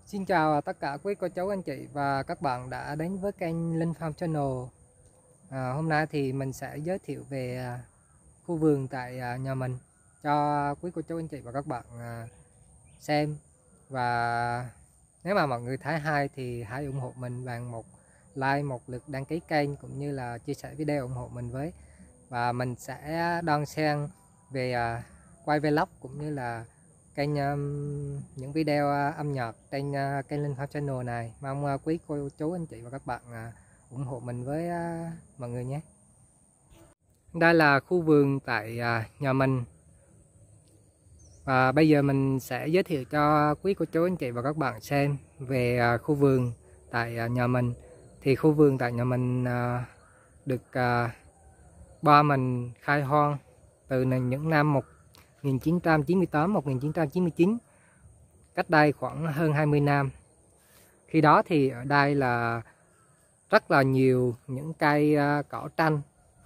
Xin chào tất cả quý cô chú anh chị và các bạn đã đến với kênh Linh Farm Channel. Hôm nay thì mình sẽ giới thiệu về khu vườn tại nhà mình cho quý cô chú anh chị và các bạn xem. Và nếu mà mọi người thấy hay thì hãy ủng hộ mình bằng một like, một lượt đăng ký kênh cũng như là chia sẻ video ủng hộ mình với. Và mình sẽ đón xem về quay vlog cũng như là kênh những video âm nhạc trên kênh Linh Farm Channel này. Mong quý cô chú anh chị và các bạn ủng hộ mình với mọi người nhé. Đây là khu vườn tại nhà mình, và bây giờ mình sẽ giới thiệu cho quý cô chú anh chị và các bạn xem về khu vườn tại nhà mình. Thì khu vườn tại nhà mình được ba mình khai hoang từ những năm 1998, 1999, cách đây khoảng hơn 20 năm. Khi đó thì ở đây là rất là nhiều những cây cỏ tranh.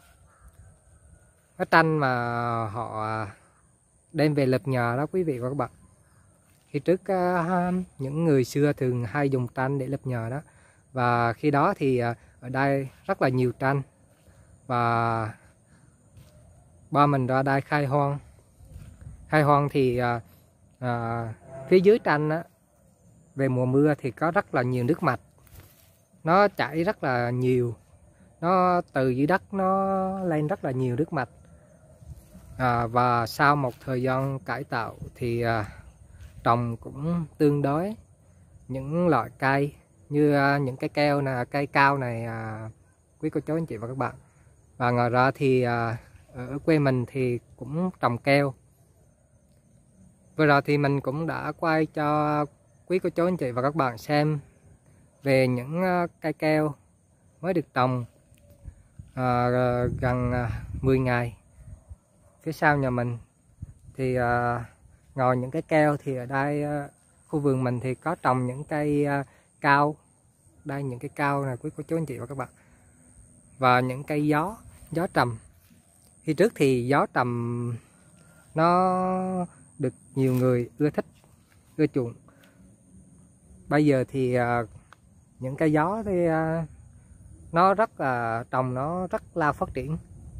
Cái tranh mà họ đem về lập nhà đó quý vị và các bạn. Khi trước những người xưa thường hay dùng tranh để lập nhà đó. Và khi đó thì ở đây rất là nhiều tranh. Và ba mình ra đây khai hoang. Khai hoang thì phía dưới tranh á, về mùa mưa thì có rất là nhiều nước mạch. Nó chảy rất là nhiều. Nó từ dưới đất nó lên rất là nhiều nước mạch. Và sau một thời gian cải tạo thì trồng cũng tương đối những loại cây như những cái keo nè, cây cao này quý cô chú anh chị và các bạn. Và ngoài ra thì ở quê mình thì cũng trồng keo. Vừa rồi thì mình cũng đã quay cho quý cô chú anh chị và các bạn xem về những cây keo mới được trồng gần 10 ngày phía sau nhà mình. Thì ngoài những cái keo thì ở đây khu vườn mình thì có trồng những cây cao. Đây những cây cao này quý cô chú anh chị và các bạn. Và những cây gió trầm. Khi trước thì gió trầm nó được nhiều người ưa thích, ưa chuộng. Bây giờ thì những cây gió thì nó rất là trồng, nó rất là phát triển.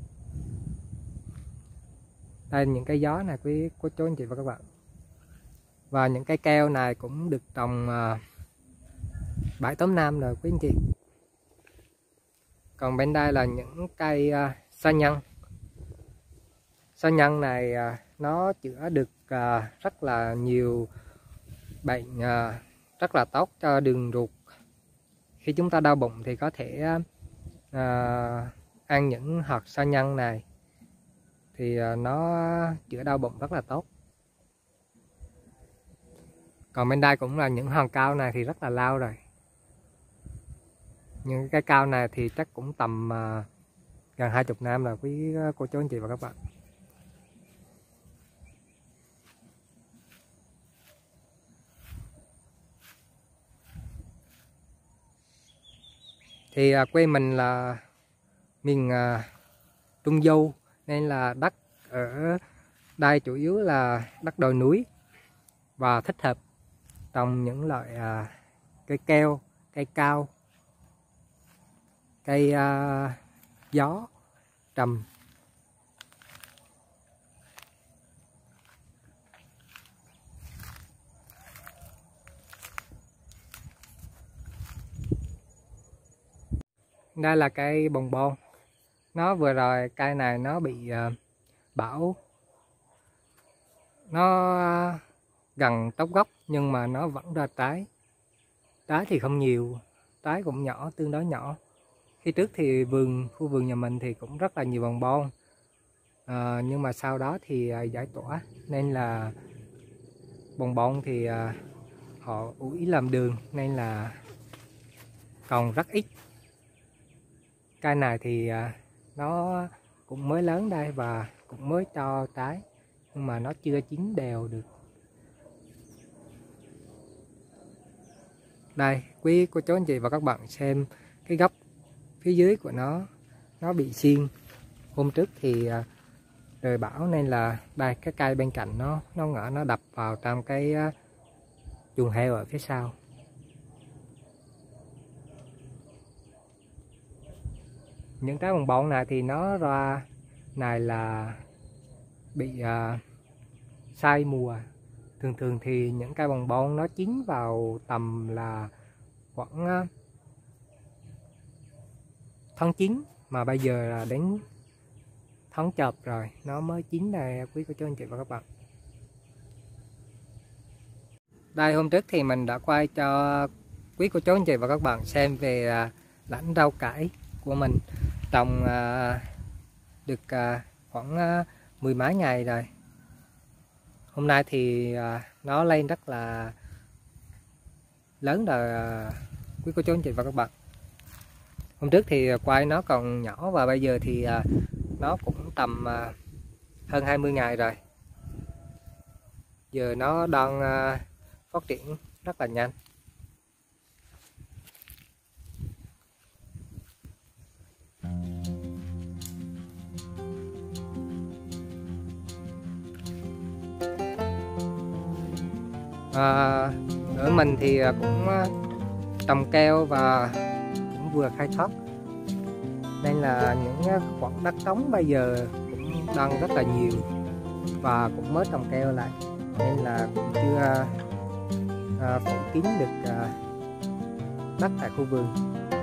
Đây những cây gió này quý cô chú anh chị và các bạn. Và những cây keo này cũng được trồng 7-8 năm rồi quý anh chị. Còn bên đây là những cây sa nhân. Sa nhân này nó chữa được rất là nhiều bệnh, rất là tốt cho đường ruột. Khi chúng ta đau bụng thì có thể ăn những hạt sa nhân này thì nó chữa đau bụng rất là tốt. Còn bên đây cũng là những hòn cao này thì rất là lâu rồi. Những cái cao này thì chắc cũng tầm gần 20 năm rồi quý cô chú anh chị và các bạn. Thì quê mình là miền Trung Du, nên là đất ở đây chủ yếu là đất đồi núi và thích hợp trồng những loại cây keo, cây cao, cây gió trầm. Đây là cây bồng bon. Nó vừa rồi cây này nó bị bão, nó gần tốc gốc nhưng mà nó vẫn ra trái. Trái thì không nhiều, trái cũng nhỏ, tương đối nhỏ. Khi trước thì khu vườn nhà mình thì cũng rất là nhiều bồng bon, nhưng mà sau đó thì giải tỏa nên là bồng bon thì họ ủi làm đường nên là còn rất ít. Cây này thì nó cũng mới lớn đây và cũng mới cho trái, nhưng mà nó chưa chín đều được. Đây quý cô chú anh chị và các bạn xem cái gốc phía dưới của nó bị xiên. Hôm trước thì trời bão nên là đây cái cây bên cạnh nó ngã, nó đập vào trong cái chuồng heo ở phía sau. những trái bồng bông này thì nó ra này là bị sai mùa. Thường thì những cây bồng bông nó chín vào tầm là khoảng tháng 9, mà bây giờ là đến tháng Chạp rồi nó mới chín này quý cô chú anh chị và các bạn. Đây, hôm trước thì mình đã quay cho quý cô chú anh chị và các bạn xem về lãnh rau cải của mình trồng được khoảng 10 mấy ngày rồi. Hôm nay thì nó lên rất là lớn rồi quý cô chú anh chị và các bạn. Hôm trước thì quay nó còn nhỏ và bây giờ thì nó cũng tầm hơn 20 ngày rồi. Giờ nó đang phát triển rất là nhanh. Ở mình thì cũng trồng keo và cũng vừa khai thác, nên là những khoảng đất trống bây giờ cũng đang rất là nhiều và cũng mới trồng keo lại, nên là cũng chưa phủ kín được đất tại khu vườn.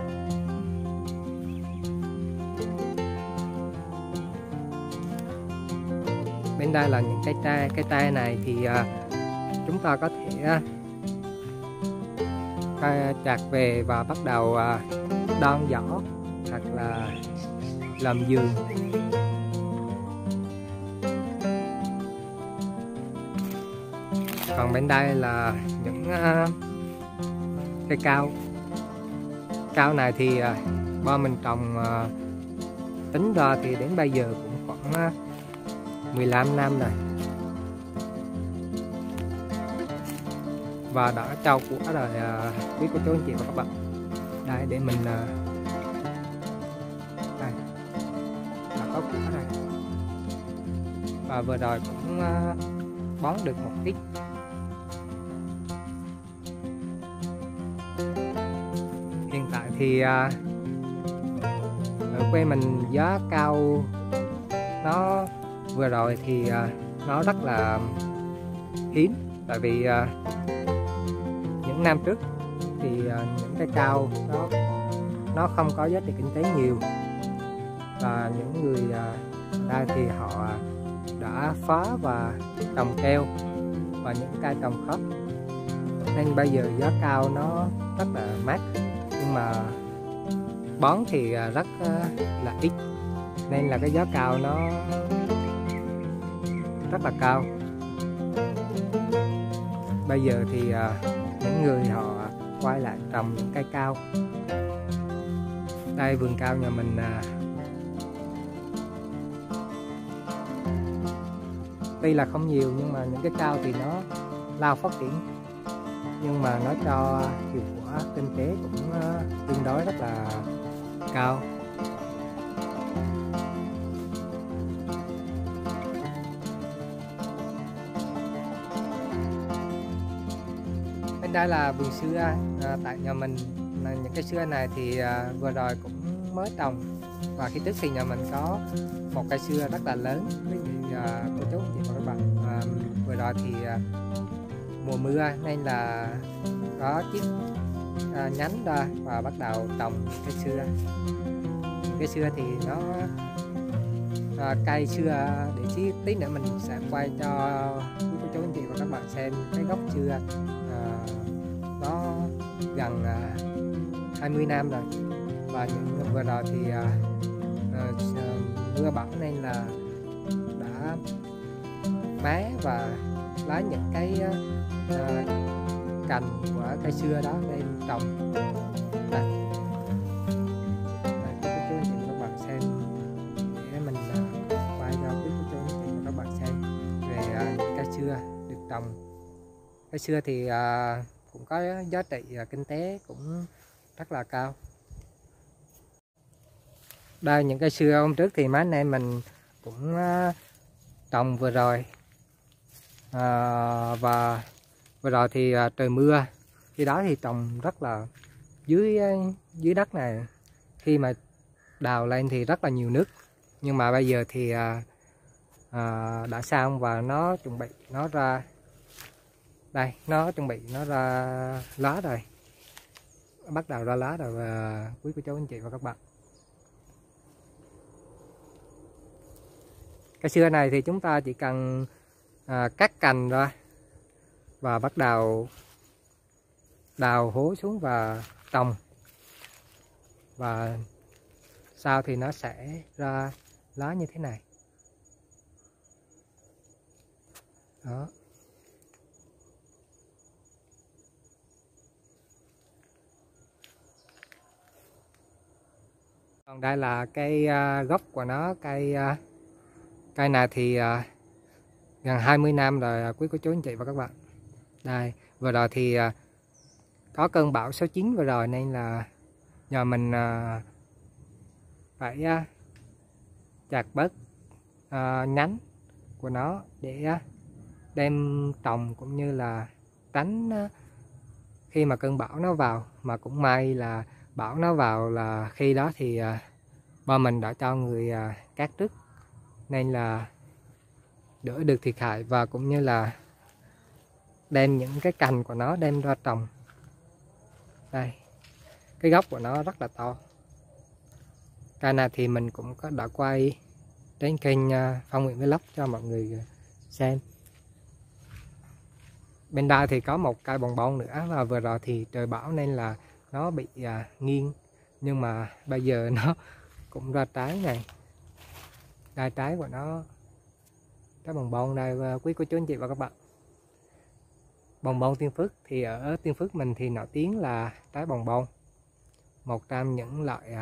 Bên đây là những cây tre này thì chúng ta có thể chặt về và bắt đầu đan giỏ hoặc là làm giường. Còn bên đây là những cây cao này thì ba mình trồng tính ra thì đến bây giờ cũng khoảng 15 năm rồi và đã trao quả rồi quý cô chú anh chị và các bạn. Đây để mình đây đã có quả rồi và vừa rồi cũng bón được một ít. Hiện tại thì ở quê mình giá cao, nó vừa rồi thì nó rất là hiếm, tại vì những năm trước thì những cây cao nó không có giá trị kinh tế nhiều, và những người ở đây thì họ đã phá và trồng keo và những cây trồng khác, nên bây giờ giá cao nó rất là mắc, nhưng mà bón thì rất là ít, nên là cái giá cao nó rất là cao. Bây giờ thì những người họ quay lại trồng những cây cao. Đây vườn cao nhà mình tuy là không nhiều nhưng mà những cái cao thì nó lao phát triển, nhưng mà nó cho hiệu quả kinh tế cũng tương đối rất là cao. Bên đây là vườn sưa tại nhà mình. Những cái sưa này thì vừa rồi cũng mới trồng, và khi trước thì nhà mình có một cây sưa rất là lớn. Quý vị cô chú chị và các bạn, vừa rồi thì mùa mưa nên là có chiếc nhánh ra và bắt đầu trồng cây sưa. Cây sưa thì nó cây sưa để tí nữa mình sẽ quay cho quý cô chú anh chị và các bạn xem cái gốc sưa nó gần 20 năm rồi, và những vừa rồi thì mưa bão nên là đã mé và lấy những cái cành của cây sưa đó lên trồng. Đây, quý cô chú anh chị và các bạn xem, để mình quay cho quý cô chú anh chị và các bạn xem về những cây sưa được trồng. Cây sưa thì cũng có giá trị kinh tế cũng rất là cao. Đây những cây sưa hôm trước thì mấy anh em mình cũng trồng vừa rồi, và vừa rồi thì trời mưa, khi đó thì trồng rất là dưới đất này. Khi mà đào lên thì rất là nhiều nước, nhưng mà bây giờ thì đã xong và nó chuẩn bị nó ra đây, nó chuẩn bị nó ra lá rồi, bắt đầu ra lá rồi quý cô chú anh chị và các bạn. Cây sưa này thì chúng ta chỉ cần cắt cành ra và bắt đầu đào hố xuống và trồng, và sau thì nó sẽ ra lá như thế này đó. Còn đây là cây gốc của nó. Cây này thì gần 20 năm rồi quý cô chú anh chị và các bạn. Đây, vừa rồi thì có cơn bão số 9 vừa rồi nên là nhờ mình phải chặt bớt nhánh của nó để đem trồng, cũng như là tránh khi mà cơn bão nó vào. Mà cũng may là bão nó vào là khi đó thì ba mình đã cho người cắt trước nên là đỡ được thiệt hại, và cũng như là đem những cái cành của nó đem ra trồng. Đây, cái gốc của nó rất là to. Cây này thì mình cũng đã quay trên kênh Phong Nguyễn Vlog cho mọi người xem. Bên đây thì có một cây bồng bông nữa, và vừa rồi thì trời bão nên là nó bị nghiêng, nhưng mà bây giờ nó cũng ra trái này. Đây, trái của nó, trái bồng bông đây quý cô chú anh chị và các bạn. Bồng bông Tiên Phước thì ở Tiên Phước mình thì nổi tiếng là trái bồng bông, một trong những loại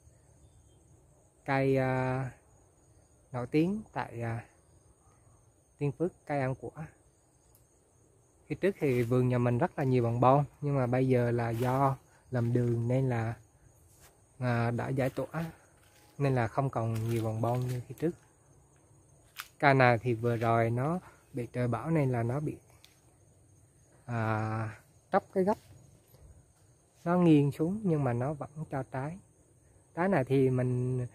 cây nổi tiếng tại Tiên Phước, cây ăn quả. Khi trước thì vườn nhà mình rất là nhiều bồng bông, nhưng mà bây giờ là do làm đường nên là đã giải tỏa, nên là không còn nhiều bồng bông như khi trước. Cây này thì vừa rồi nó bị trời bão nên là nó bị tróc cái gốc, nó nghiêng xuống nhưng mà nó vẫn cho trái. Trái này thì mình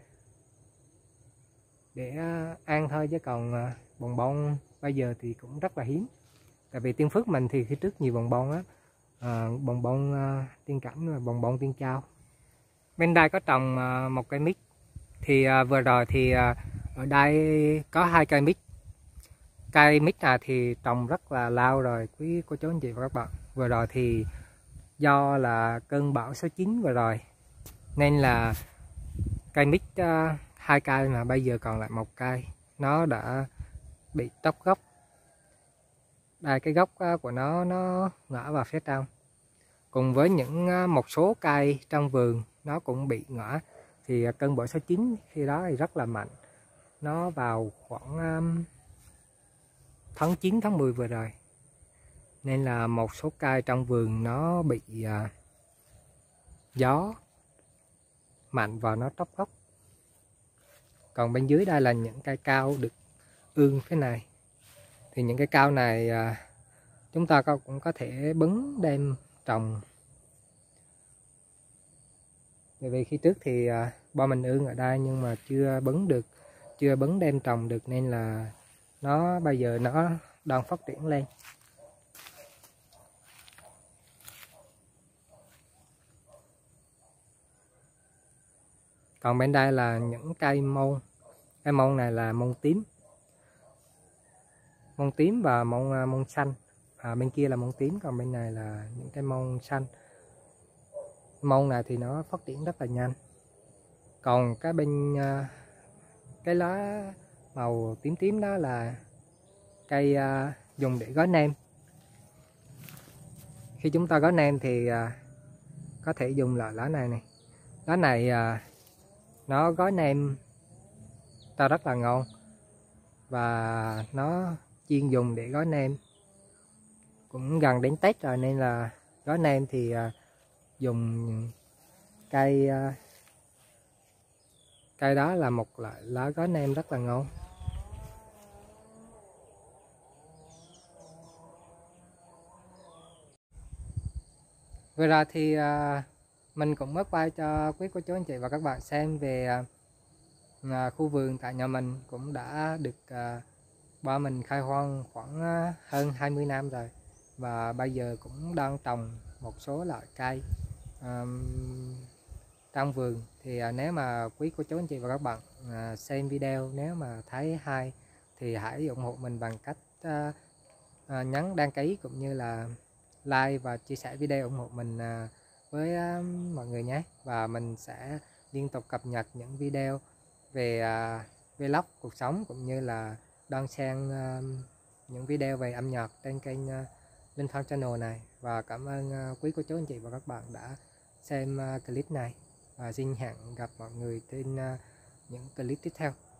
để ăn thôi, chứ còn bồng bông bây giờ thì cũng rất là hiếm. Tại vì Tiên Phước mình thì khi trước nhiều bồng bông á, bồng bông tiên cảnh và bồng bông tiên trao. Bên đây có trồng một cây mít. Thì vừa rồi thì ở đây có 2 cây mít. Cây mít này thì trồng rất là lâu rồi quý cô chú anh chị và các bạn. Vừa rồi thì do là cơn bão số 9 vừa rồi nên là cây mít 2 cây mà bây giờ còn lại 1 cây, nó đã bị tróc gốc. Đây, cái gốc của nó ngã vào phía trong, cùng với những một số cây trong vườn nó cũng bị ngã. Thì cơn bão số 9 khi đó thì rất là mạnh, nó vào khoảng tháng 9 tháng 10 vừa rồi, nên là một số cây trong vườn nó bị gió mạnh và nó tróc gốc. Còn bên dưới đây là những cây cao được ương thế này. Thì những cái cao này chúng ta cũng có thể bứng đem trồng. Bởi vì khi trước thì ba mình ương ở đây nhưng mà chưa bứng đem trồng được, nên là nó bây giờ nó đang phát triển lên. Còn bên đây là những cây môn. Cây môn này là môn tím. Môn tím và môn xanh. Bên kia là môn tím, còn bên này là những cái môn xanh. Môn này thì nó phát triển rất là nhanh. Còn cái bên cái lá màu tím tím đó là cây dùng để gói nem. Khi chúng ta gói nem thì có thể dùng loại lá này này. Lá này nó gói nem ta rất là ngon, và nó chuyên dùng để gói nem. Cũng gần đến Tết rồi nên là gói nem thì dùng cây đó là một loại lá gói nem rất là ngon. Vừa rồi thì mình cũng mới quay cho quý cô chú anh chị và các bạn xem về khu vườn tại nhà mình cũng đã được ba mình khai hoang khoảng hơn 20 năm rồi, và bây giờ cũng đang trồng một số loại cây trong vườn. Thì nếu mà quý cô chú anh chị và các bạn xem video nếu mà thấy hay thì hãy ủng hộ mình bằng cách nhấn đăng ký cũng như là like và chia sẻ video ủng hộ mình với mọi người nhé. Và mình sẽ liên tục cập nhật những video về vlog cuộc sống cũng như là đan xen những video về âm nhạc trên kênh Linh Phong Channel này. Và cảm ơn quý cô chú anh chị và các bạn đã xem clip này, và xin hẹn gặp mọi người trên những clip tiếp theo.